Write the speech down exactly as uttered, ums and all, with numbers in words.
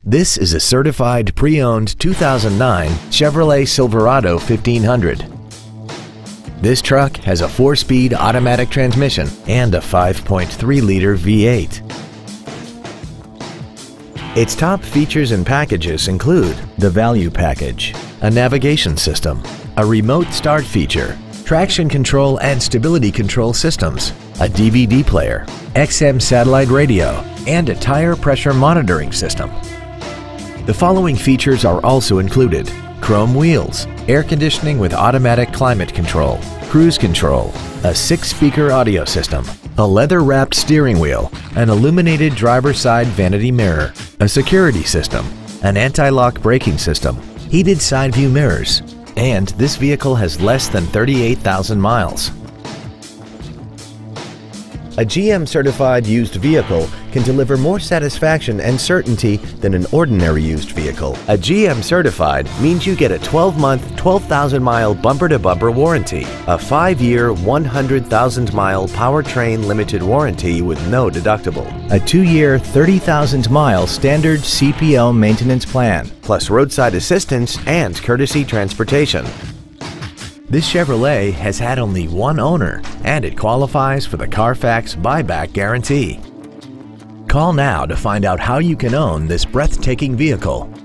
This is a certified pre-owned two thousand nine Chevrolet Silverado fifteen hundred. This truck has a four-speed automatic transmission and a five point three liter V eight. Its top features and packages include the Value Package, a navigation system, a remote start feature, traction control and stability control systems, a D V D player, X M satellite radio, and a tire pressure monitoring system. The following features are also included: chrome wheels, air conditioning with automatic climate control, cruise control, a six-speaker audio system, a leather-wrapped steering wheel, an illuminated driver's side vanity mirror, a security system, an anti-lock braking system, heated side view mirrors, and this vehicle has less than thirty-eight thousand miles. A G M certified used vehicle can deliver more satisfaction and certainty than an ordinary used vehicle. A G M certified means you get a twelve month, twelve thousand mile bumper-to-bumper warranty, a five year, one hundred thousand mile powertrain limited warranty with no deductible, a two year, thirty thousand mile standard C P L maintenance plan, plus roadside assistance and courtesy transportation. This Chevrolet has had only one owner, and it qualifies for the Carfax buyback guarantee. Call now to find out how you can own this breathtaking vehicle.